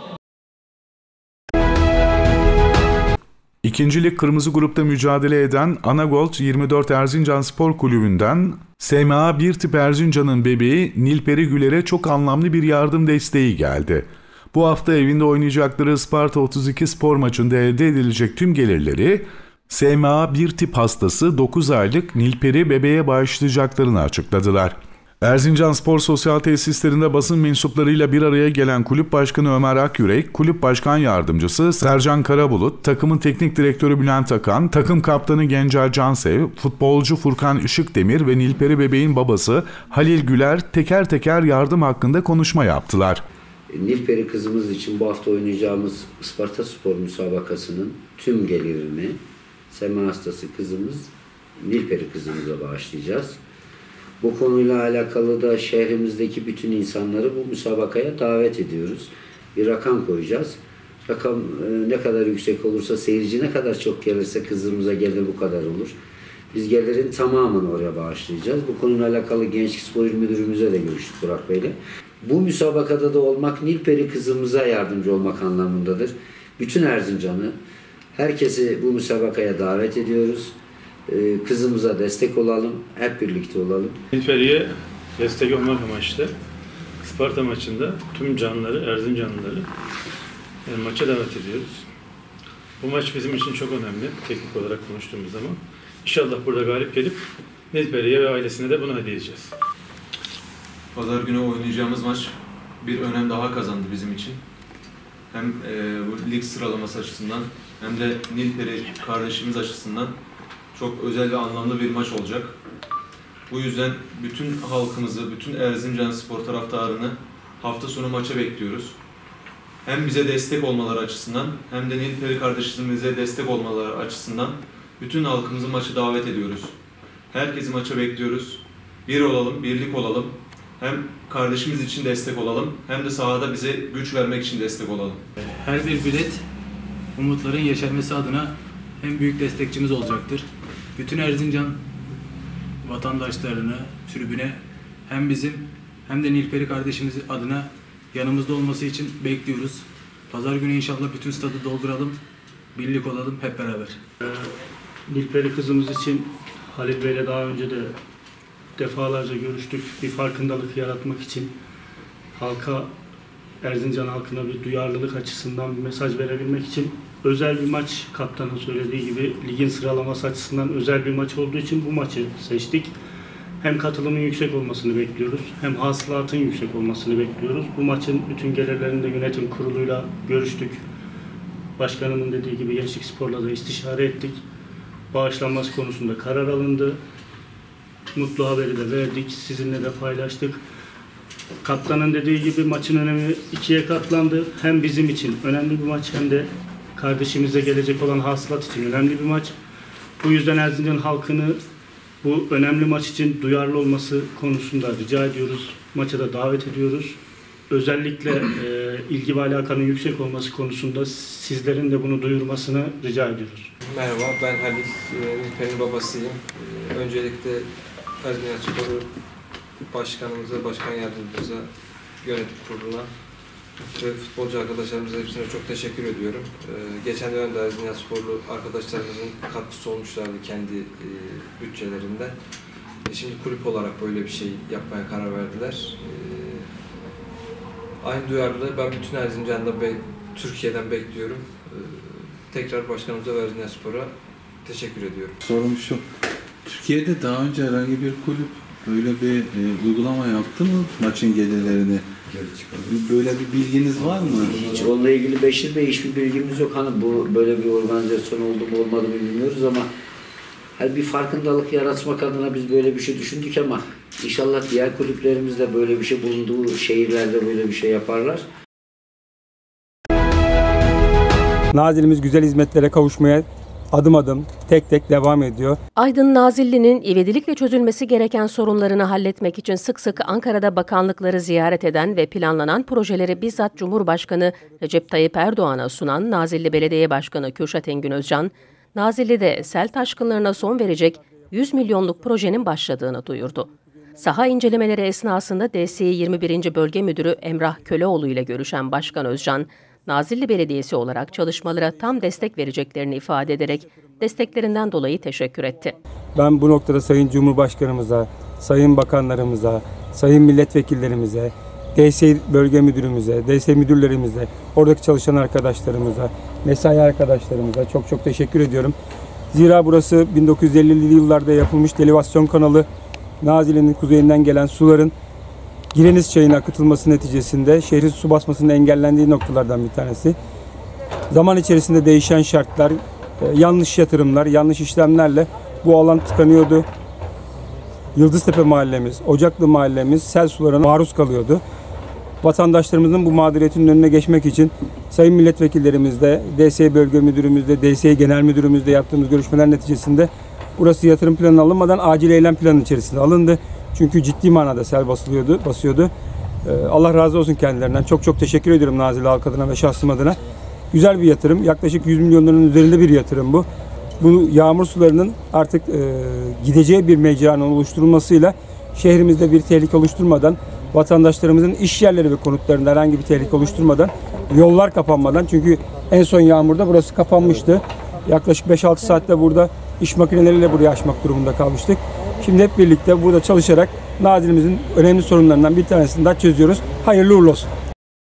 İkinci Lig Kırmızı Grup'ta mücadele eden Anagold yirmi dört Erzincan Spor Kulübü'nden S M A bir tip Erzincan'ın bebeği Nilperi Güler'e çok anlamlı bir yardım desteği geldi. Bu hafta evinde oynayacakları Isparta otuz iki Spor maçında elde edilecek tüm gelirleri S M A bir tip hastası dokuz aylık Nilperi bebeğe bağışlayacaklarını açıkladılar. Erzincan Spor Sosyal Tesislerinde basın mensuplarıyla bir araya gelen Kulüp Başkanı Ömer Akyürek, Kulüp Başkan Yardımcısı Sercan Karabulut, takımın teknik direktörü Bülent Akan, takım kaptanı Gencay Cansev, futbolcu Furkan Işıkdemir ve Nilperi bebeğin babası Halil Güler teker teker yardım hakkında konuşma yaptılar. Nilperi kızımız için bu hafta oynayacağımız Ispartaspor müsabakasının tüm gelirini S M A hastası kızımız Nilperi kızımıza bağışlayacağız. Bu konuyla alakalı da şehrimizdeki bütün insanları bu müsabakaya davet ediyoruz. Bir rakam koyacağız. Rakam e, ne kadar yüksek olursa, seyirci ne kadar çok gelirse kızımıza gelir bu kadar olur. Biz gelirin tamamını oraya bağışlayacağız. Bu konuyla alakalı Gençlik Spor İl Müdürümüze de görüştük Burak Bey'le. Bu müsabakada da olmak Nilperi kızımıza yardımcı olmak anlamındadır. Bütün Erzincan'ı, herkesi bu müsabakaya davet ediyoruz. Kızımıza destek olalım, hep birlikte olalım. Nilperi'ye destek olmak amaçlı Isparta maçında tüm canlıları, Erzincanlıları yani maça davet ediyoruz. Bu maç bizim için çok önemli, teknik olarak konuştuğumuz zaman. İnşallah burada galip gelip Nilperi'ye ve ailesine de bunu hediye edeceğiz. Pazar günü oynayacağımız maç bir önem daha kazandı bizim için. Hem e, bu lig sıralaması açısından hem de Nilperi kardeşimiz açısından çok özel ve anlamlı bir maç olacak. Bu yüzden bütün halkımızı, bütün Erzincan spor taraftarını hafta sonu maça bekliyoruz. Hem bize destek olmaları açısından hem de Nilperi kardeşimize destek olmaları açısından bütün halkımızı maça davet ediyoruz. Herkesi maça bekliyoruz. Bir olalım, birlik olalım. Hem kardeşimiz için destek olalım hem de sahada bize güç vermek için destek olalım. Her bir bilet umutların yeşermesi adına en büyük destekçimiz olacaktır. Bütün Erzincan vatandaşlarını tribüne hem bizim hem de Nilperi kardeşimiz adına yanımızda olması için bekliyoruz. Pazar günü inşallah bütün stadı dolduralım, birlik olalım hep beraber. Nilperi kızımız için Halil Bey'le daha önce de defalarca görüştük. Bir farkındalık yaratmak için halka, Erzincan halkına bir duyarlılık açısından bir mesaj verebilmek için özel bir maç, kaptanın söylediği gibi ligin sıralaması açısından özel bir maç olduğu için bu maçı seçtik. Hem katılımın yüksek olmasını bekliyoruz, hem hasılatın yüksek olmasını bekliyoruz. Bu maçın bütün gelirlerini de yönetim kuruluyla görüştük. Başkanımın dediği gibi Gençlik Spor'la da istişare ettik. Bağışlanması konusunda karar alındı. Mutlu haberi de verdik, sizinle de paylaştık. Kaptanın dediği gibi maçın önemi ikiye katlandı. Hem bizim için önemli bir maç hem de kardeşimize gelecek olan hasılat için önemli bir maç. Bu yüzden Erzincan halkını bu önemli maç için duyarlı olması konusunda rica ediyoruz. Maça da davet ediyoruz. Özellikle e, ilgi ve alakanın yüksek olması konusunda sizlerin de bunu duyurmasını rica ediyoruz. Merhaba, ben Halil, Nilperi'nin babasıyım. Öncelikle Erzincan Sporu Başkanımıza, Başkan Yardımcımıza, Yönetim Kurulu'na ve futbolcu arkadaşlarımıza hepsine çok teşekkür ediyorum. Ee, geçen dönemde Erzincan Sporlu arkadaşlarımızın katkısı olmuşlardı kendi e, bütçelerinden. E, şimdi kulüp olarak böyle bir şey yapmaya karar verdiler. E, aynı duyarlılığı ben bütün Erzincan'da be, Türkiye'den bekliyorum. E, tekrar başkanımıza ve Erzincan Spor'a teşekkür ediyorum. Sorum şu, Türkiye'de daha önce herhangi bir kulüp böyle bir e, uygulama yaptı mı maçın gelirlerini? Böyle bir bilginiz var mı? Hiç onunla ilgili Beşir Bey hiçbir bilgimiz yok. Hani bu böyle bir organizasyon oldu mu olmadı mı bilmiyoruz ama hani bir farkındalık yaratmak adına biz böyle bir şey düşündük ama inşallah diğer kulüplerimiz de böyle bir şey bulunduğu şehirlerde böyle bir şey yaparlar. Nazilimiz güzel hizmetlere kavuşmaya adım adım, tek tek devam ediyor. Aydın Nazilli'nin ivedilikle çözülmesi gereken sorunlarını halletmek için sık sık Ankara'da bakanlıkları ziyaret eden ve planlanan projeleri bizzat Cumhurbaşkanı Recep Tayyip Erdoğan'a sunan Nazilli Belediye Başkanı Kürşat Engin Özcan, Nazilli'de sel taşkınlarına son verecek yüz milyonluk projenin başladığını duyurdu. Saha incelemeleri esnasında D S İ yirmi birinci Bölge Müdürü Emrah Köleoğlu ile görüşen Başkan Özcan, Nazilli Belediyesi olarak çalışmalara tam destek vereceklerini ifade ederek desteklerinden dolayı teşekkür etti. Ben bu noktada Sayın Cumhurbaşkanımıza, Sayın Bakanlarımıza, Sayın Milletvekillerimize, D S İ Bölge Müdürümüze, D S İ Müdürlerimize, oradaki çalışan arkadaşlarımıza, mesai arkadaşlarımıza çok çok teşekkür ediyorum. Zira burası bin dokuz yüz ellili yıllarda yapılmış delivasyon kanalı. Nazile'nin kuzeyinden gelen suların Gireniz Çayı'na akıtılması neticesinde şehrin su basmasının engellendiği noktalardan bir tanesi. Zaman içerisinde değişen şartlar, yanlış yatırımlar, yanlış işlemlerle bu alan tıkanıyordu. Yıldıztepe mahallemiz, Ocaklı mahallemiz sel sularına maruz kalıyordu. Vatandaşlarımızın bu mağduriyetinin önüne geçmek için sayın milletvekillerimizle, D S E Bölge Müdürümüzle, D S E Genel Müdürümüzle yaptığımız görüşmeler neticesinde burası yatırım planına alınmadan acil eylem planının içerisine alındı. Çünkü ciddi manada sel basılıyordu, basıyordu. Allah razı olsun kendilerinden. Çok çok teşekkür ediyorum Nazilli halk adına ve şahsım adına. Güzel bir yatırım. Yaklaşık yüz milyon liranın üzerinde bir yatırım bu. Bu yağmur sularının artık e, gideceği bir mecranın oluşturulmasıyla şehrimizde bir tehlike oluşturmadan, vatandaşlarımızın iş yerleri ve konutlarında herhangi bir tehlike oluşturmadan, yollar kapanmadan, çünkü en son yağmurda burası kapanmıştı. Yaklaşık beş altı saatte burada iş makineleriyle burayı aşmak durumunda kalmıştık. Şimdi hep birlikte burada çalışarak Nazilimizin önemli sorunlarından bir tanesini daha çözüyoruz. Hayırlı uğurlu olsun.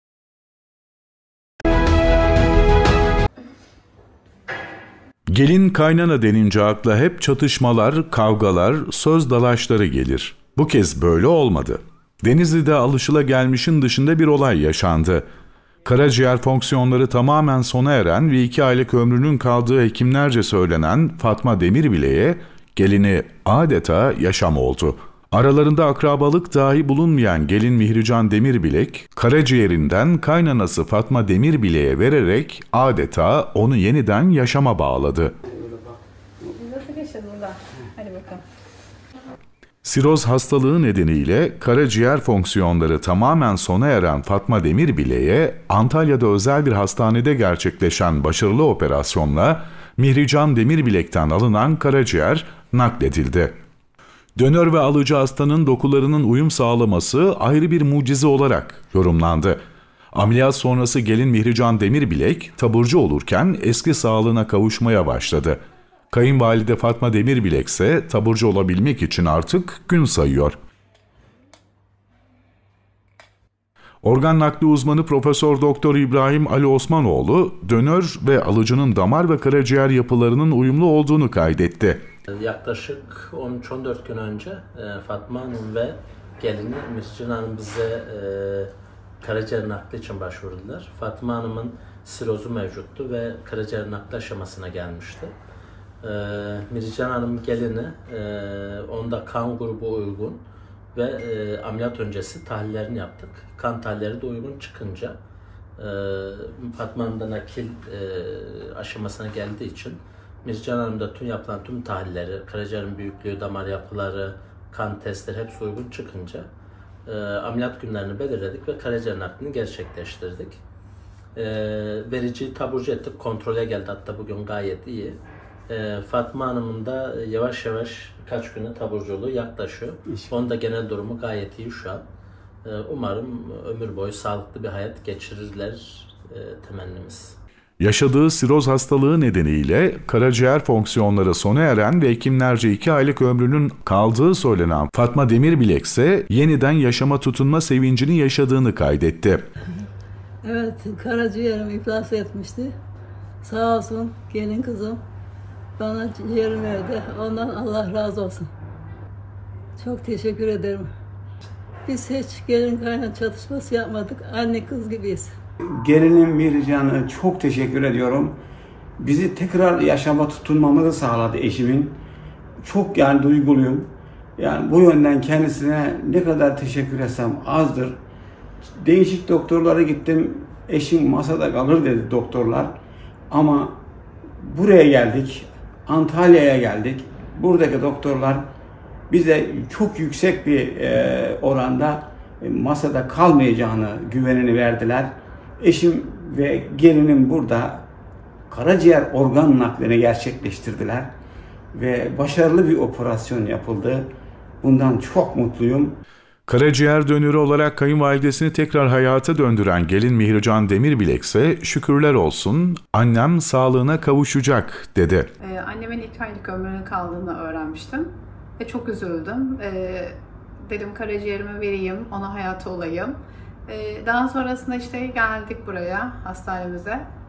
Gelin kaynana denince akla hep çatışmalar, kavgalar, söz dalaşları gelir. Bu kez böyle olmadı. Denizli'de alışılagelmişin dışında bir olay yaşandı. Karaciğer fonksiyonları tamamen sona eren ve iki aylık ömrünün kaldığı hekimlerce söylenen Fatma Demirbilek'e gelini adeta yaşam oldu. Aralarında akrabalık dahi bulunmayan gelin Mihrican Demirbilek, karaciğerinden kaynanası Fatma Demirbilek'e vererek adeta onu yeniden yaşama bağladı. Nasıl geçti burada? Hadi bakalım. Siroz hastalığı nedeniyle karaciğer fonksiyonları tamamen sona eren Fatma Demirbilek'e Antalya'da özel bir hastanede gerçekleşen başarılı operasyonla Mihrican Demirbilek'ten alınan karaciğer nakledildi. Dönör ve alıcı hastanın dokularının uyum sağlaması ayrı bir mucize olarak yorumlandı. Ameliyat sonrası gelin Mihrican Demirbilek taburcu olurken eski sağlığına kavuşmaya başladı. Kayınvalide Fatma Demirbilek ise taburcu olabilmek için artık gün sayıyor. Organ nakli uzmanı Profesör Doktor İbrahim Ali Osmanoğlu, dönör ve alıcının damar ve karaciğer yapılarının uyumlu olduğunu kaydetti. Yaklaşık on üç on dört gün önce Fatma Hanım ve gelini Mihrican Hanım bize e, karaciğer nakli için başvurdular. Fatma Hanım'ın sirozu mevcuttu ve karaciğer nakli aşamasına gelmişti. E, Mihrican Hanım gelini, e, onda kan grubu uygun ve e, ameliyat öncesi tahlillerini yaptık. Kan tahlilleri de uygun çıkınca e, Fatma Hanım da nakil e, aşamasına geldiği için Mihrican Hanım'da tüm yapılan tüm tahlilleri, karaciğerin büyüklüğü, damar yapıları, kan testleri hepsi uygun çıkınca e, ameliyat günlerini belirledik ve karaciğer naklini gerçekleştirdik. E, vericiyi taburcu ettik, kontrole geldi, hatta bugün gayet iyi. E, Fatma Hanım'ın da yavaş yavaş birkaç güne taburculuğu yaklaşıyor. Onun da genel durumu gayet iyi şu an. E, umarım ömür boyu sağlıklı bir hayat geçirirler e, temennimiz. Yaşadığı siroz hastalığı nedeniyle karaciğer fonksiyonları sona eren ve hekimlerce iki aylık ömrünün kaldığı söylenen Fatma Demirbilek ise yeniden yaşama tutunma sevincini yaşadığını kaydetti. Evet, karaciğerim iflas etmişti. Sağ olsun gelin kızım bana ciğerim verdi. Ondan Allah razı olsun. Çok teşekkür ederim. Biz hiç gelin kaynak çatışması yapmadık. Anne kız gibiyiz. Gelinim Mihrican'a çok teşekkür ediyorum. Bizi tekrar yaşama tutunmamızı sağladı eşimin. Çok yani duyguluyum. Yani bu yönden kendisine ne kadar teşekkür etsem azdır. Değişik doktorlara gittim. Eşim masada kalır dedi doktorlar. Ama buraya geldik. Antalya'ya geldik. Buradaki doktorlar bize çok yüksek bir e, oranda e, masada kalmayacağını güvenini verdiler. Eşim ve gelinim burada karaciğer organ naklini gerçekleştirdiler ve başarılı bir operasyon yapıldı. Bundan çok mutluyum. Karaciğer dönörü olarak kayınvalidesini tekrar hayata döndüren gelin Mihrican Demirbilek ise şükürler olsun annem sağlığına kavuşacak dedi. Ee, annemin iki aylık ömrünün kaldığını öğrenmiştim ve çok üzüldüm. Ee, dedim karaciğerimi vereyim, ona hayata olayım. Daha sonrasında işte geldik buraya, hastanemize.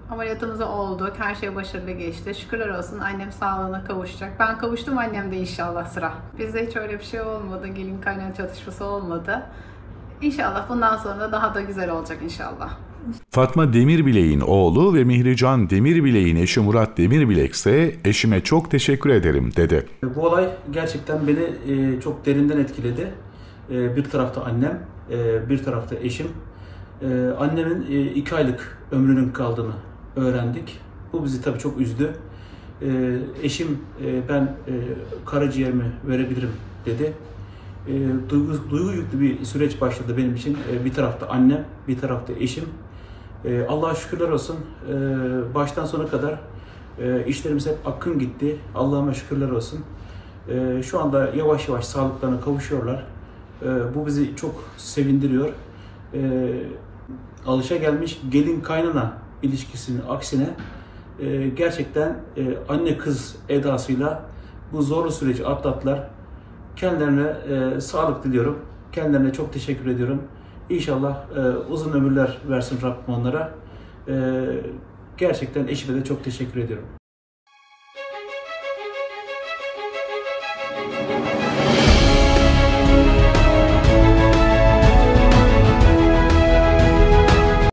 Ameliyatımız olduk. Her şey başarılı geçti. Şükürler olsun annem sağlığına kavuşacak. Ben kavuştum, annem de inşallah sıra. Bizde hiç öyle bir şey olmadı. Gelin kaynana çatışması olmadı. İnşallah bundan sonra da daha da güzel olacak inşallah. Fatma Demirbilek'in oğlu ve Mihrican Demirbilek'in eşi Murat Demirbilek ise eşime çok teşekkür ederim dedi. Bu olay gerçekten beni çok derinden etkiledi. Bir tarafta annem, bir tarafta eşim. Annemin iki aylık ömrünün kaldığını öğrendik. Bu bizi tabii çok üzdü. Eşim ben karaciğerimi verebilirim dedi. Duygu, duygu yüklü bir süreç başladı benim için. Bir tarafta annem, bir tarafta eşim. Allah'a şükürler olsun. Baştan sona kadar işlerimiz hep akın gitti. Allah'ıma şükürler olsun. Şu anda yavaş yavaş sağlıklarına kavuşuyorlar. Bu bizi çok sevindiriyor. Alışagelmiş gelin kaynana ilişkisinin aksine gerçekten anne kız edasıyla bu zorlu süreci atlattılar. Kendilerine e, sağlık diliyorum. Kendilerine çok teşekkür ediyorum. İnşallah e, uzun ömürler versin Rabbim onlara. E, gerçekten eşime de çok teşekkür ediyorum.